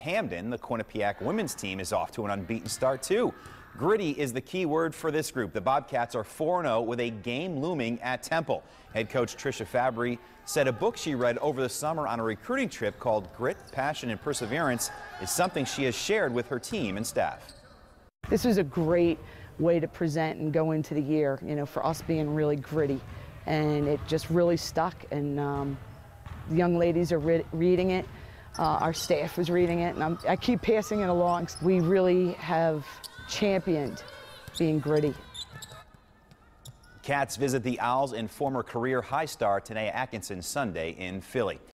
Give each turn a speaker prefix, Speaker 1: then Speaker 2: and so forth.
Speaker 1: Hamden, the Quinnipiac women's team is off to an unbeaten start too. Gritty is the key word for this group. The Bobcats are 4-0 with a game looming at Temple. Head coach Tricia Fabry said a book she read over the summer on a recruiting trip called Grit, Passion, and Perseverance is something she has shared with her team and staff.
Speaker 2: This was a great way to present and go into the year, for us being really gritty. And it just really stuck, and the young ladies are reading it. Our staff was reading it, and I keep passing it along. We really have championed being gritty.
Speaker 1: Cats visit the Owls and former career high star Tanea Atkinson Sunday in Philly.